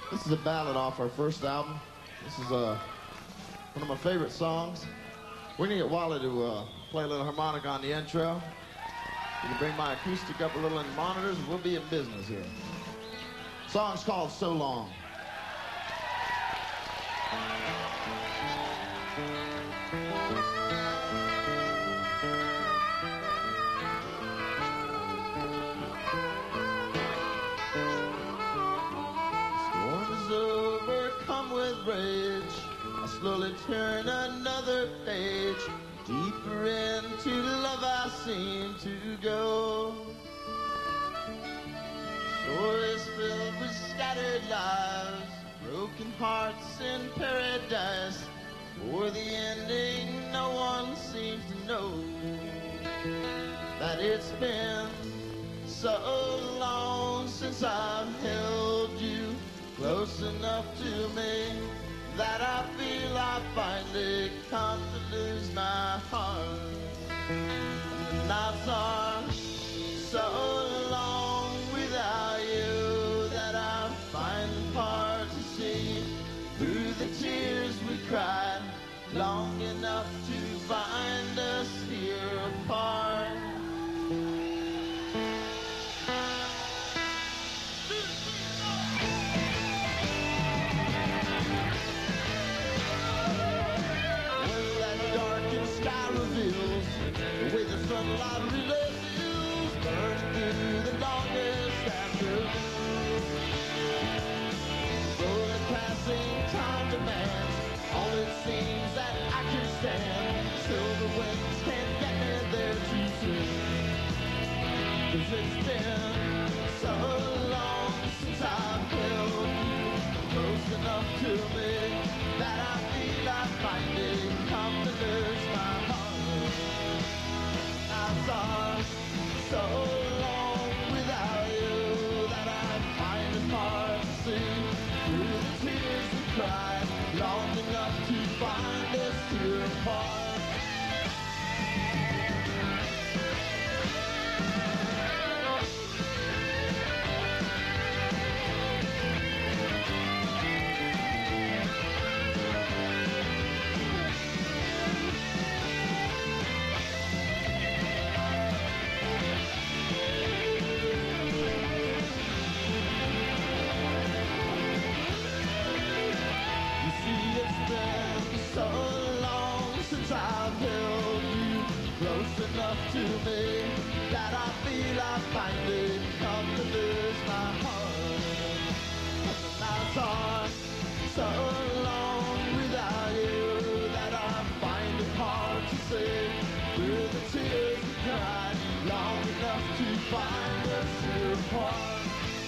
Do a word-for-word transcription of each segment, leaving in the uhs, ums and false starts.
This is a ballad off our first album. This is uh, one of my favorite songs. We're gonna get Wally to uh, play a little harmonica on the intro. You can bring my acoustic up a little in the monitors, and we'll be in business here. The song's called So Long. Rage. I slowly turn another page. Deeper into love I seem to go. Stories filled with scattered lives, broken hearts in paradise. For the ending no one seems to know that it's been so long since I've held you close enough to me that I feel I finally come to lose my heart. The nights are so long without you that I find it hard to see through the tears we cried long enough to find us here apart. The way the sunlight reveals, burning through the longest afternoon. Slowly passing time demands all it seems that I can stand. Silver winds can't get me there too soon. 'Cause it's been so long since I've held you close enough to me that I feel I finally come to lose my heart. Are so long without you that I find it hard to see through the tears we cried long enough to find us here apart. Enough to me that I feel I finally come to lose my heart. The nights are so long without you that I find it hard to see through the tears we cried long enough to find us here apart.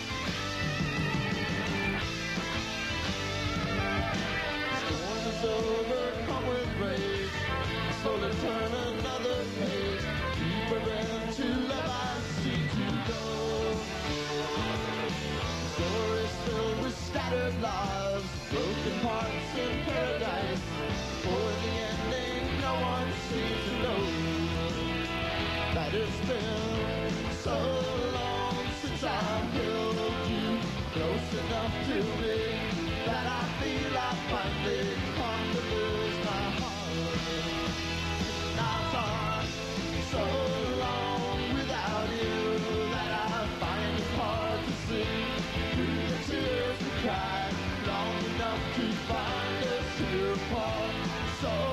The storm is over, come with rage. Slowly turn another page. Deeper into love I seem to go. Stories filled with scattered lives, broken hearts in paradise. For the ending no one seems to know that it's been so long since I've held you close enough to me that I feel I finally come to lose my heart. So long without you that I find it hard to see through the tears we cried long enough to find us here apart. So